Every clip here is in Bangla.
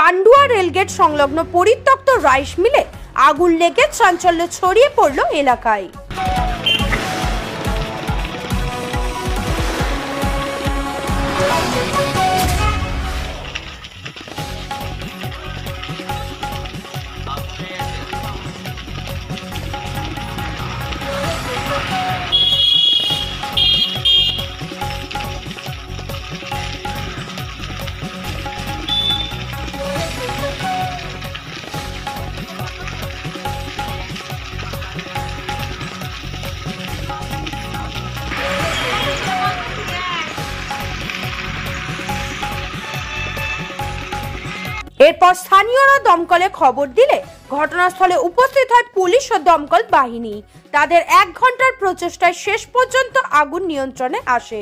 পান্ডুয়া রেলগেট সংলগ্ন পরিত্যক্ত রাইস মিলে আগুন লেগে চাঞ্চল্য ছড়িয়ে পড়ল এলাকায়। এরপর স্থানীয়রা দমকলে খবর দিলে ঘটনাস্থলে উপস্থিত হয় পুলিশ ও দমকল বাহিনী। তাদের 1 ঘন্টার প্রচেষ্টায় শেষ পর্যন্ত আগুন নিয়ন্ত্রণে আসে।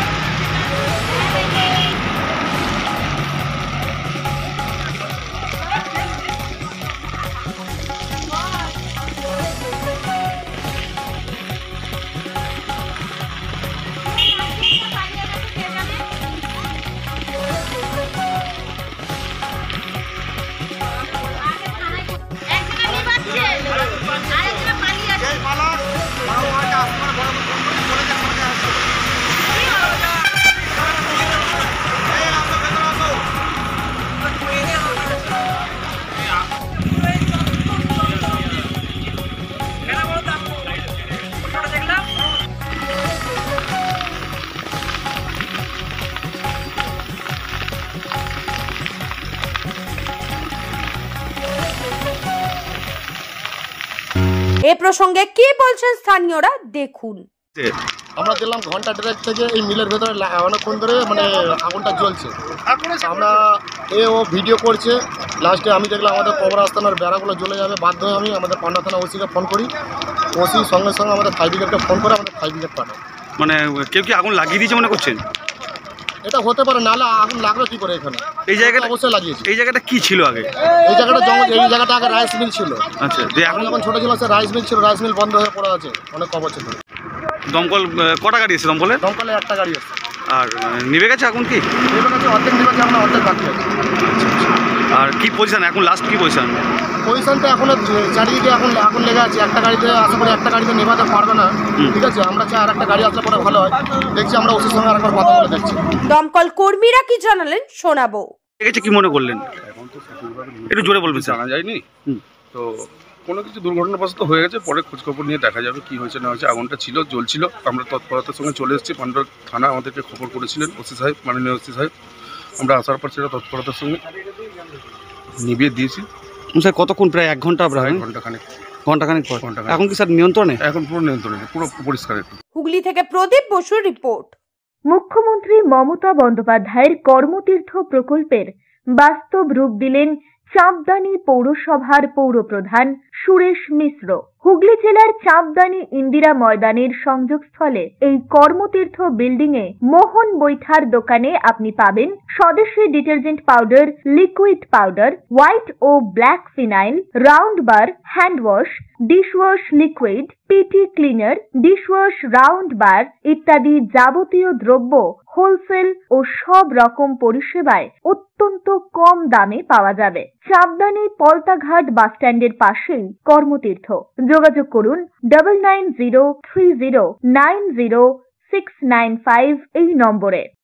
এ প্রসঙ্গে কি বলছেন স্থানীয়রা দেখুন। আমরা দেখলাম ঘন্টা দেড়েক থেকে এই মিলের ভেতরে অনেকক্ষণ ধরে আগুনটা জ্বলছে। আমরা ও ভিডিও করছে, লাস্টে আমি দেখলাম আমাদের কবর আস্তানার বেড়াগুলো জ্বলে যাবে, বাধ্য হয়ে আমি আমাদের পান্ডা থানা ওসিকে ফোন করি। ওসি সঙ্গে সঙ্গে আমাদের ফায়ার ব্রিগেডকে ফোন করে আমাদের ফায়ার ব্রিগেড পাঠায়। কেউ কি আগুন লাগিয়ে দিয়েছে মনে করছেন? এটা হতে পারে, নাহলে আগুন লাগলো কি করে এখানে? এই জায়গাটা অবশ্যই লাগিয়েছে। এই জায়গাটা কি ছিল আগে? এই জায়গাটা জঙ্গল, এই জায়গাটা আগে রাইস মিল ছিল। আচ্ছা, এখন যখন ছোট ছিল সে রাইস মিল ছিল, রাইস মিল বন্ধ হয়ে পড়ে আছে অনেক বছর ধরে। দমকল কটা গাড়ি এসেছে? দমকলে একটা গাড়ি আছে। আর নিভে গেছে আগুন? কি নিভে গেছে, অর্ধেক নিভে গেছে, আমরা অর্ধেক বাকি আছে। আর কি পজিশন এখন, লাস্ট কি পজিশন? পজিশনটা এখনো চারিদিকে এখন আগুন লেগে আছে। একটা গাড়িতে আশা করি একটা গাড়িতে নেভাতে পারবে না, ঠিক আছে। আমরা চাই আর একটা গাড়ি আসলে পরে ভালো হয়। দেখছি আমরা ওসির সঙ্গে আরেকবার কথা বলে দেখছি। দমকল কর্মীরা কি জানালেন শোনাবো। কি মনে করলেন? এখন তো সঠিকভাবে একটু জোরে বলবেন। জানা যায়নি, তো কোনো কিছু দুর্ঘটনাবশত হয়ে গেছে। পরে খোঁজখবর নিয়ে দেখা যাবে কি হয়েছে না হয়েছে। আগুনটা ছিল, জ্বলছিল। আমরা তৎপরতার সঙ্গে চলে এসেছি। পান্ডুয়া থানা আমাদেরকে খবর করেছিলেন ওসি সাহেব, মাননীয় ওসি সাহেব। আমরা আসার পর সেটা তৎপরতার সঙ্গে নিভিয়ে দিয়েছি। স্যার কতক্ষণ? প্রায় 1 ঘন্টা, প্রায় ঘন্টাখানেক পর। এখন কি স্যার নিয়ন্ত্রণে? এখন পুরো নিয়ন্ত্রণে, পুরো পরিষ্কার। হুগলি থেকে প্রদীপ বসুর রিপোর্ট। মুখ্যমন্ত্রী মমতা বন্দ্যোপাধ্যায়ের কর্মতীর্থ প্রকল্পের বাস্তব রূপ দিলেন চাঁপদানি পৌরসভার পৌরপ্রধান সুরেশ মিশ্র। হুগলি জেলার চাঁপদানি ইন্দিরা ময়দানের সংযোগস্থলে এই কর্মতীর্থ বিল্ডিং এ মোহন বৈঠার দোকানে আপনি পাবেন স্বদেশী detergent powder, liquid powder, white ও black phenyl, round bar, hand wash, dishwash liquid, PT cleaner, dishwash round bar ইত্যাদি যাবতীয় দ্রব্য হোলসেল ও সব রকম পরিষেবায় অত্যন্ত কম দামে পাওয়া যাবে। চাঁপদানি পলতাঘাট বাসস্ট্যান্ডের পাশেই কর্মতীর্থ। যোগাযোগ করুন 9903090695 এই নম্বরে।